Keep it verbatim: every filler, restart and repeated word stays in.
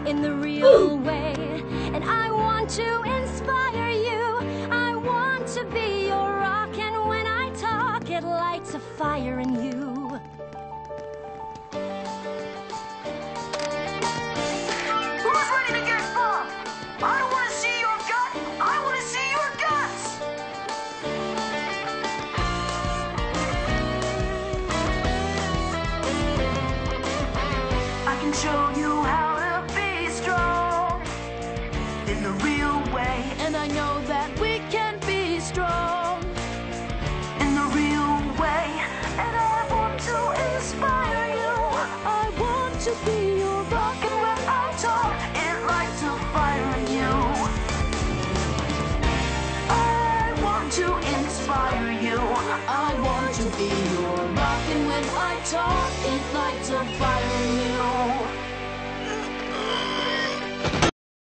in the real way. And I want to inspire you. I want to be your rock, and when I talk, it lights a fire in you. Who's ready to get bumped? I don't want to see your gut. I want to see your guts. I can show you how to be strong in the real way. And I know that we can be strong In the real way. And I want to inspire you. I want to be your rock, And when I talk, it lights a fire in you. I want to inspire you. I want to be your rock, and when I talk, it lights a fire in you.